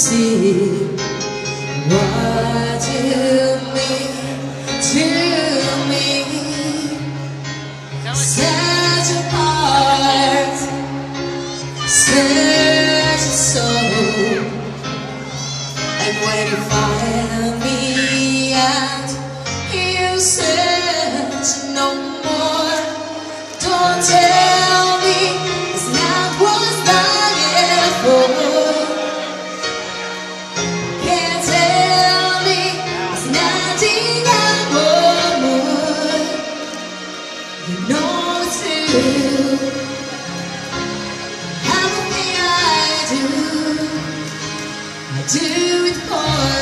see what you mean to me. Such a heart, such a soul. And when you find me out, you search no more. Don't tell me it's not what's dying for. Can't tell me it's nothing I want more. You know it's true. Everything I do it for